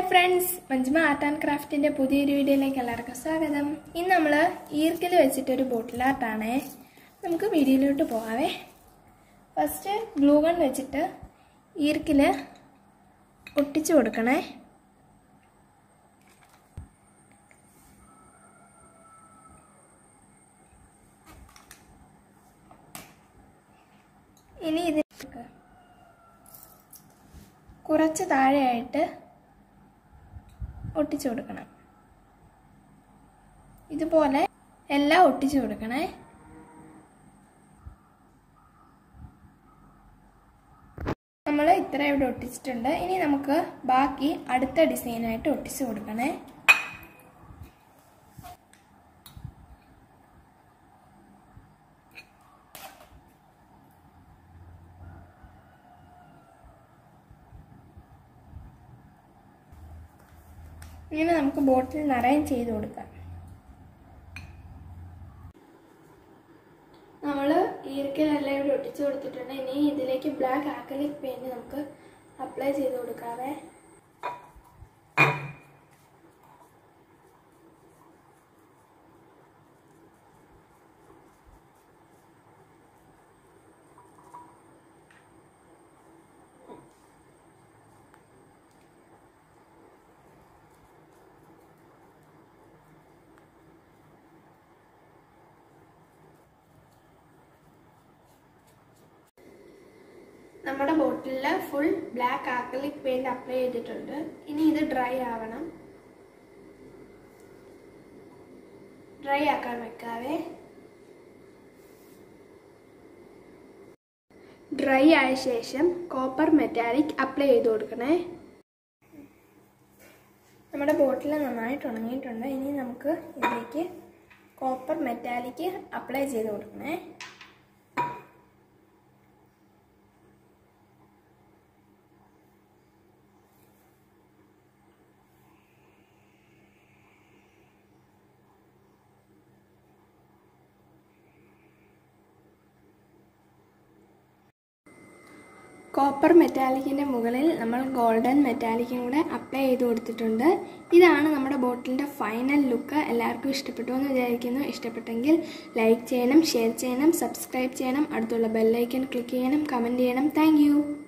Friends, Manjuma art and ക്രാഫ്റ്റിന്റെ പുതിയൊരു വീഡിയോയിലേക്ക് എല്ലാവർക്കും സ്വാഗതം. ഇന്ന് നമ്മൾ ഈർക്കിൽ വെച്ചിട്ടൊരു ബോട്ടിൽ ആർട്ടാണ്. നമുക്ക് വീഡിയോയിലോട്ട് പോകാവേ. ഫസ്റ്റ് ഗ്ലൂ ഗൺ വെച്ചിട്ട് ഈർക്കിൽ ഒട്ടിച്ചു കൊടുക്കണേ. ഇനി ഇത് കുറച്ച് താഴെയായിട്ട് ഒട്ടിച്ചു കൊടുക്കണം. ഇതുപോലെ എല്ലാം ഒട്ടിച്ചു കൊടുക്കണേ. നമ്മൾ ഇത്ര ഇവിടെ ഒട്ടിച്ചിട്ടുണ്ട്. ഇനി നമുക്ക് ബാക്കി അടുത്ത ഡിസൈനായിട്ട് ഒട്ടിച്ചു കൊടുക്കണേ. ഇങ്ങനെ നമുക്ക് ബോട്ടിൽ നിറയെ ചെയ്ത് കൊടുക്കാം. നമ്മൾ ഈർക്കിലെല്ലാം ഇവിടെ ഒട്ടിച്ചു കൊടുത്തിട്ടുണ്ട്. ഇനി ഇതിലേക്ക് ബ്ലാക്ക് ആക്രിലിക് പെയിന്റ് നമുക്ക് അപ്ലൈ ചെയ്ത് കൊടുക്കാവേ. നമ്മുടെ ബോട്ടിലിൽ full black acrylic paint apply ചെയ്തിട്ടുണ്ട്. ഇനി ഇത് ഡ്രൈ ആവണം. ഡ്രൈ ആക്കാൻ വെക്കാവേ. ഡ്രൈ ആയ ശേഷം കോപ്പർ മെറ്റാലിക് അപ്ലൈ ചെയ്ത് കൊടുക്കണേ. നമ്മുടെ ബോട്ടിൽ നന്നായിട്ട് ഉണങ്ങിയിട്ടുണ്ട്. ഇനി നമുക്ക് ഇതിലേക്ക് കോപ്പർ മെറ്റാലിക് അപ്ലൈ ചെയ്ത് കൊടുക്കണേ. കോപ്പർ മെറ്റാലിക്കിൻ്റെ മുകളിൽ നമ്മൾ ഗോൾഡൻ മെറ്റാലിക്കും കൂടെ അപ്ലൈ ചെയ്ത് കൊടുത്തിട്ടുണ്ട്. ഇതാണ് നമ്മുടെ ബോട്ടിലിൻ്റെ ഫൈനൽ ലുക്ക്. എല്ലാവർക്കും ഇഷ്ടപ്പെട്ടു എന്ന് വിചാരിക്കുന്നു. ഇഷ്ടപ്പെട്ടെങ്കിൽ ലൈക്ക് ചെയ്യണം, ഷെയർ ചെയ്യണം, സബ്സ്ക്രൈബ് ചെയ്യണം, അടുത്തുള്ള ബെല്ലൈക്കൺ ക്ലിക്ക് ചെയ്യണം, കമൻറ്റ് ചെയ്യണം. താങ്ക്